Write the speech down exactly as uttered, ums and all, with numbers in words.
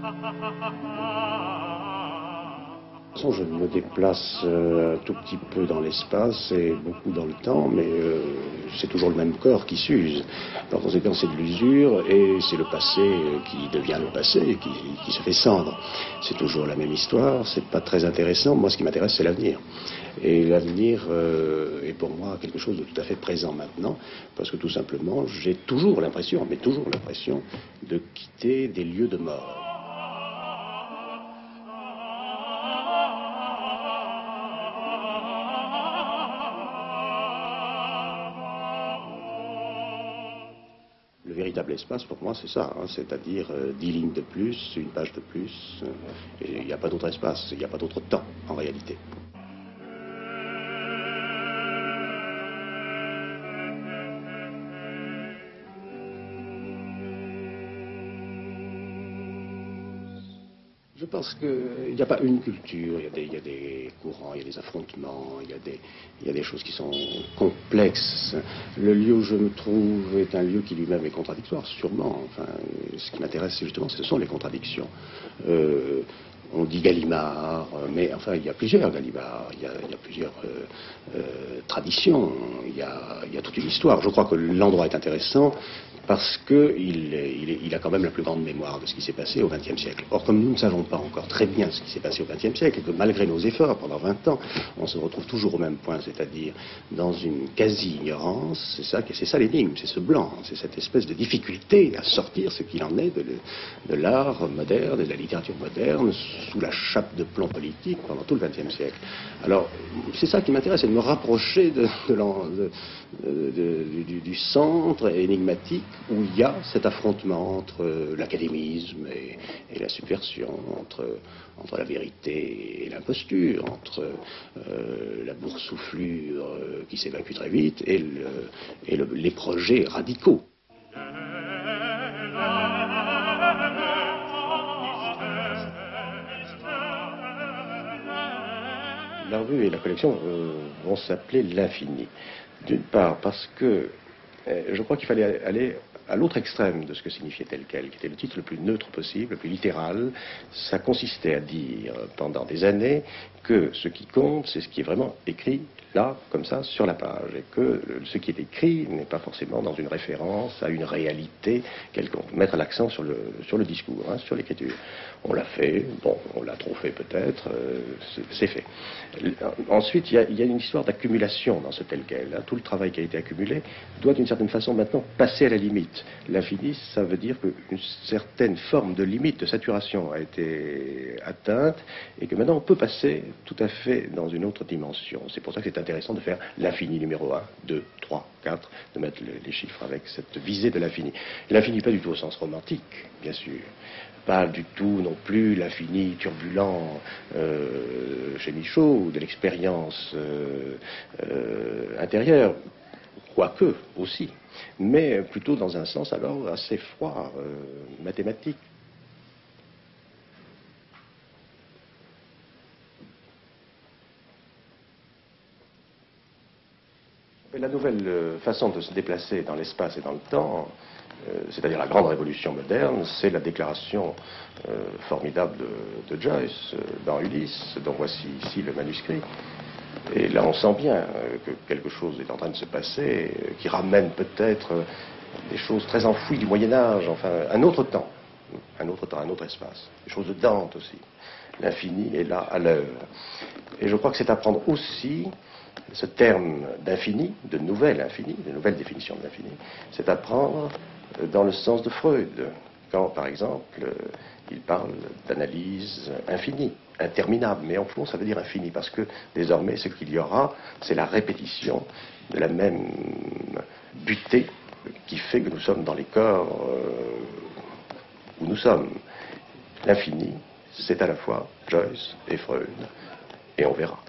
De toute façon, je me déplace euh, un tout petit peu dans l'espace et beaucoup dans le temps, mais euh, c'est toujours le même corps qui s'use. Par conséquent, c'est de l'usure et c'est le passé qui devient le passé, qui, qui se fait cendre. C'est toujours la même histoire, c'est pas très intéressant. Moi, ce qui m'intéresse, c'est l'avenir. Et l'avenir euh, est pour moi quelque chose de tout à fait présent maintenant, parce que tout simplement, j'ai toujours l'impression, mais toujours l'impression, de quitter des lieux de mort. Le véritable espace, pour moi, c'est ça, hein, c'est-à-dire euh, dix lignes de plus, une page de plus, euh, et il n'y a pas d'autre espace, il n'y a pas d'autre temps, en réalité. Je pense qu'il n'y a pas une culture, il y a des, il y a des courants, il y a des affrontements, il y a des, il y a des choses qui sont complexes. Le lieu où je me trouve est un lieu qui lui-même est contradictoire, sûrement. Enfin, ce qui m'intéresse, justement, ce sont les contradictions. Euh, on dit Gallimard, mais enfin, il y a plusieurs Gallimard, il y a, il y a plusieurs euh, euh, traditions, il y a, il y a toute une histoire. Je crois que l'endroit est intéressant parce qu'il il, il a quand même la plus grande mémoire de ce qui s'est passé au vingtième siècle. Or, comme nous ne savons pas encore très bien ce qui s'est passé au vingtième siècle, et que malgré nos efforts pendant vingt ans, on se retrouve toujours au même point, c'est-à-dire dans une quasi-ignorance, c'est ça, c'est ça l'énigme, c'est ce blanc, c'est cette espèce de difficulté à sortir ce qu'il en est de, de l'art moderne, de la littérature moderne, sous la chape de plomb politique pendant tout le vingtième siècle. Alors, c'est ça qui m'intéresse, c'est de me rapprocher de, de, de, de, du, du centre énigmatique où il y a cet affrontement entre l'académisme et, et la subversion, entre, entre la vérité et l'imposture, entre euh, la boursouflure euh, qui s'évacue très vite et, le, et le, les projets radicaux. La revue et la collection euh, vont s'appeler l'infini. D'une part parce que euh, je crois qu'il fallait aller à l'autre extrême de ce que signifiait tel quel, qui était le titre le plus neutre possible, le plus littéral. Ça consistait à dire pendant des années que ce qui compte, c'est ce qui est vraiment écrit là, comme ça, sur la page, et que ce qui est écrit n'est pas forcément dans une référence à une réalité quelconque. Mettre l'accent sur le, sur le discours, hein, sur l'écriture. On l'a fait, bon, on l'a trop fait peut-être, euh, c'est fait. Ensuite, il y a, y a une histoire d'accumulation dans ce tel quel. Hein. Tout le travail qui a été accumulé doit d'une certaine façon maintenant passer à la limite. L'infini, ça veut dire qu'une certaine forme de limite, de saturation a été atteinte, et que maintenant on peut passer tout à fait dans une autre dimension. C'est pour ça que c'est intéressant de faire l'infini numéro un, deux, trois, quatre, de mettre le, les chiffres avec cette visée de l'infini. L'infini pas du tout au sens romantique, bien sûr. Pas du tout non plus l'infini turbulent euh, chez Michaud, ou de l'expérience euh, euh, intérieure, quoique aussi, mais plutôt dans un sens alors assez froid, euh, mathématique. La nouvelle façon de se déplacer dans l'espace et dans le temps, euh, c'est-à-dire la grande révolution moderne, c'est la déclaration euh, formidable de, de Joyce euh, dans Ulysse, dont voici ici le manuscrit. Et là, on sent bien euh, que quelque chose est en train de se passer, euh, qui ramène peut-être euh, des choses très enfouies du Moyen-Âge, enfin, un autre temps, un autre temps, un autre espace. Des choses de Dante aussi. L'infini est là, à l'heure. Et je crois que c'est à prendre aussi ce terme d'infini, de nouvel infini, de nouvelle définition de l'infini, c'est à prendre dans le sens de Freud, quand, par exemple, il parle d'analyse infinie, interminable, mais en fond, ça veut dire infini, parce que désormais, ce qu'il y aura, c'est la répétition de la même butée qui fait que nous sommes dans les corps où nous sommes. L'infini, c'est à la fois Joyce et Freud, et on verra.